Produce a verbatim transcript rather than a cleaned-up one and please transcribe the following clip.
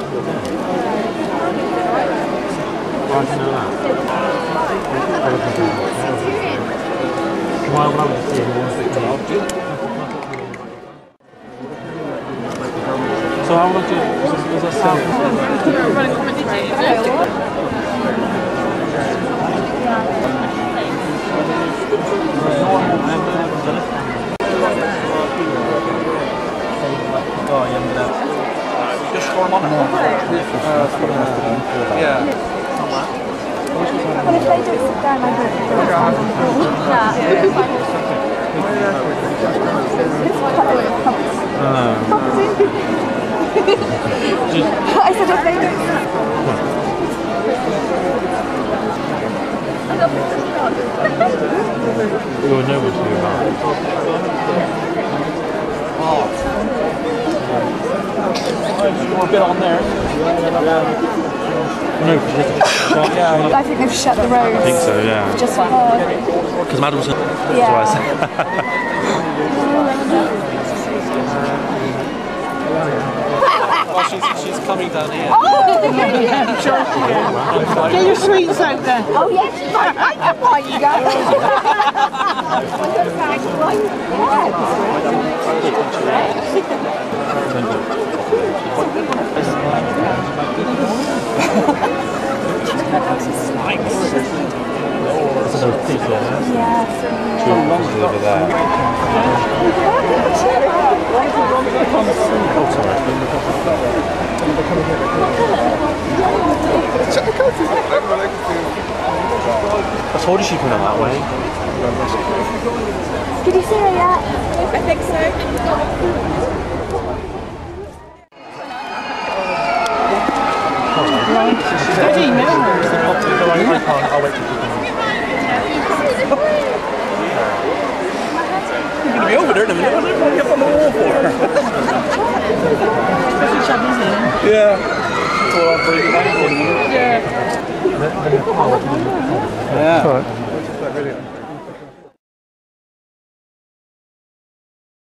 Why do you know that? Why would I want to see him? So how long do you... Is that sound? Just storm on it. Yeah. Well, if they do it sit down, I do it. I said if they do it. You'll know what to do about it. More a bit on there. No, because you have to shut. I think they've shut the roads. I think so, yeah. Just for her. Because Madam's... Yeah. That's what Oh, she's, she's coming down here. Oh, yeah, sure. Get your sweets out there. Oh, yes, I know why you go. It's a pizza, yeah? Yeah. Two lungs over there. I told you she'd come out that way. Did you see her yet? I think so. Good email. I'll wait till you come. You're going to be over there in a minute. What are you up on the wall for? Yeah. That's all I'm bringing back. Yeah. Yeah.